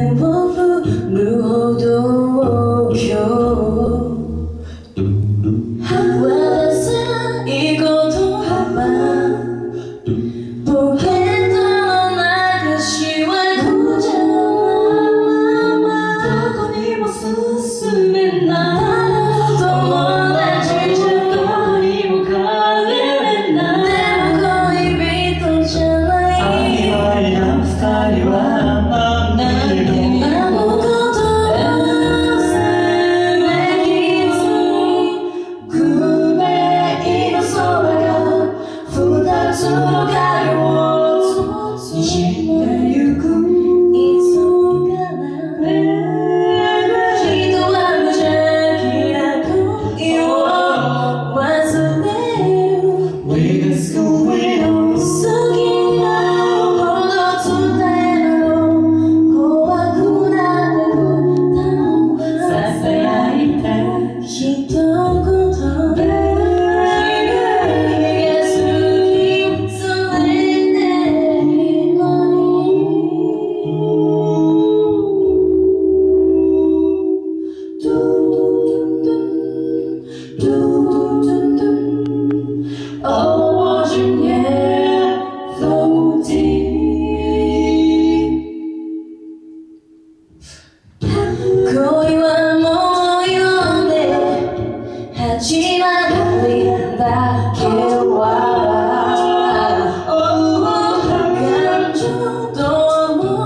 を振るほど今日話さないことはポケットの中しわくじゃままどこにも進めない友達じゃどこにも帰れないでも恋人じゃない曖昧な二人は恋はもう読んで始まりだけは感情どうも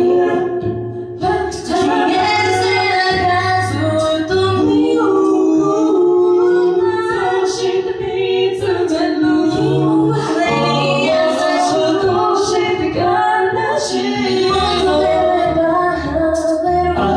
消えせなずっと見送ったそして見つめる君に優しくして悲しい求めれば晴れる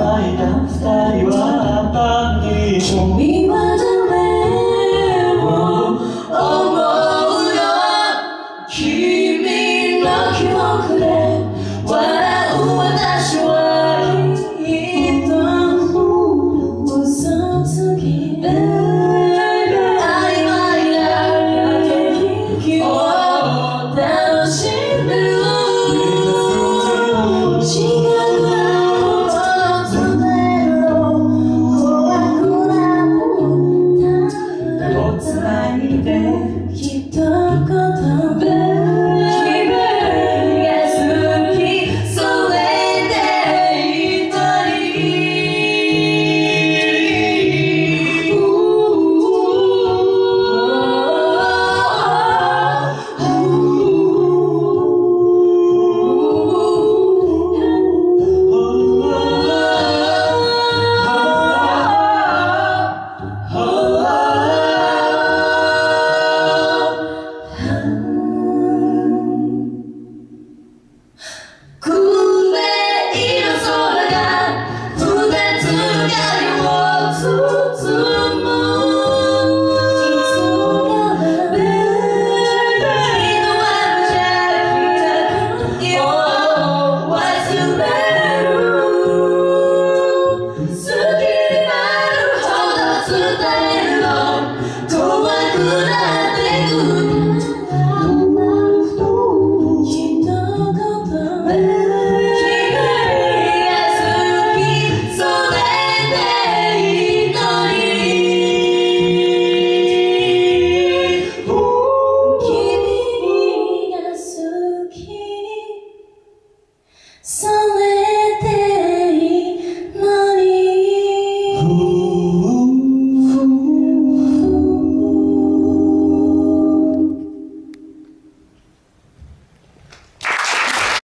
君は誰を思うよ君の記憶で笑う私はきっと嘘つきで曖昧な駆け引きを楽しむひと言で君が好きそれでいたいSo